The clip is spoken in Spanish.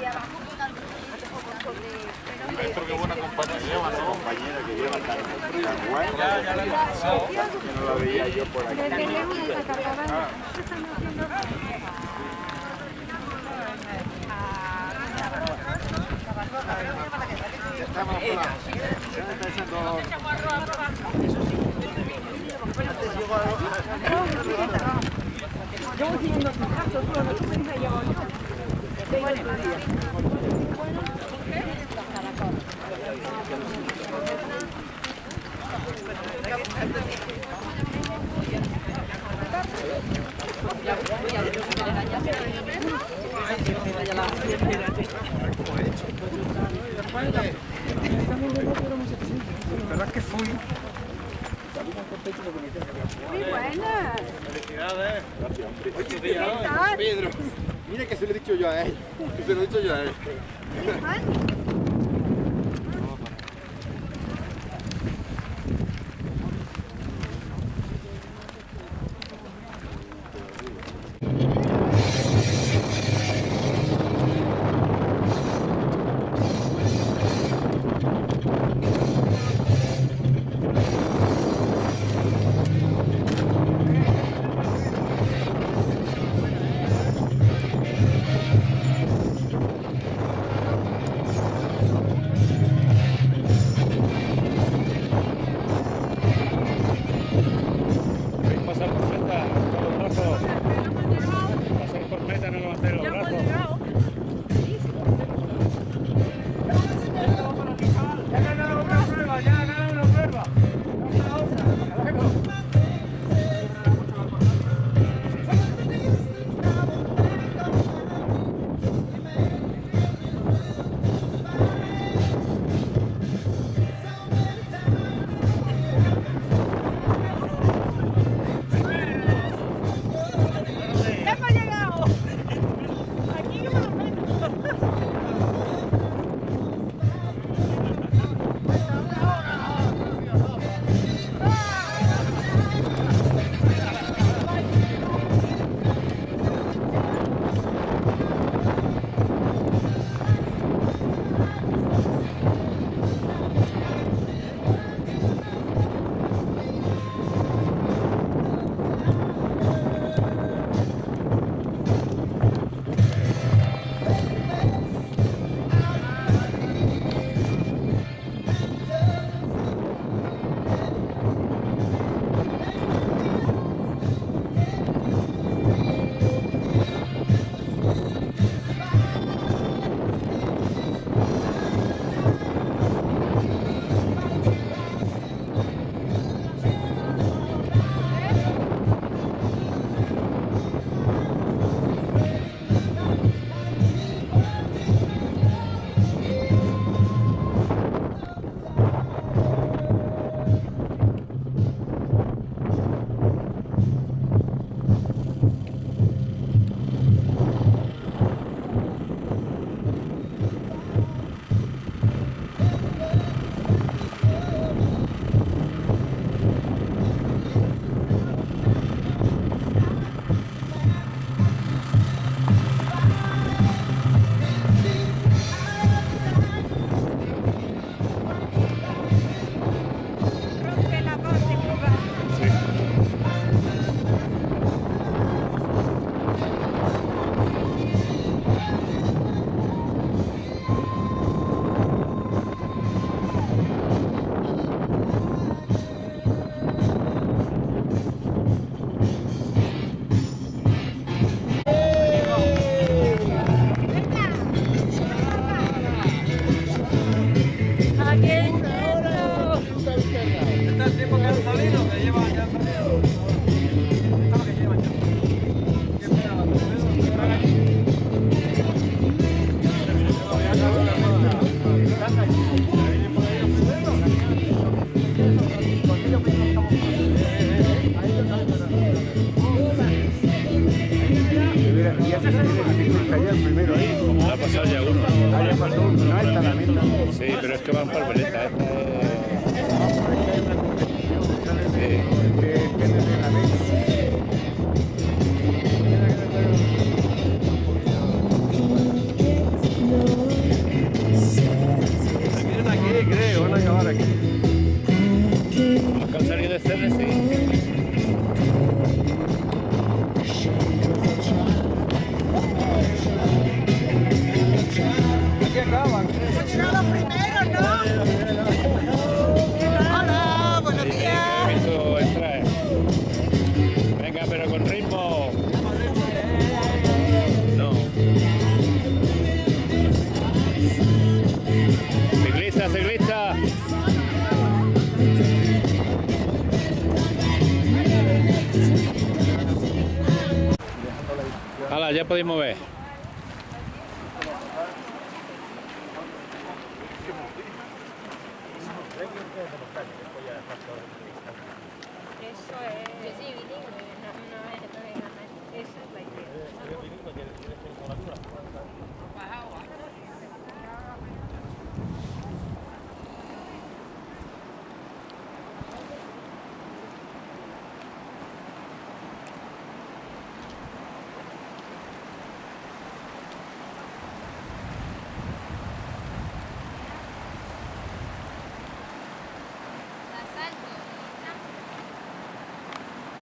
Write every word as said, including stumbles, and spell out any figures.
Maestro, qué buena compañía lleva, ¿no? Compañera que lleva tan, tan buena. Ya, ya la he conocido. Que no la veía yo por aquí. Ah. Estamos por la... Yo voy siguiendo tus pasos, pero no te me llevo yo. Tengo el día. ¿Verdad que fui? Muy buena. Felicidades. Gracias, hombre. Pedro, mira que se lo he dicho yo a él. Que se lo he dicho yo a él. ya podéis mover. Eso es.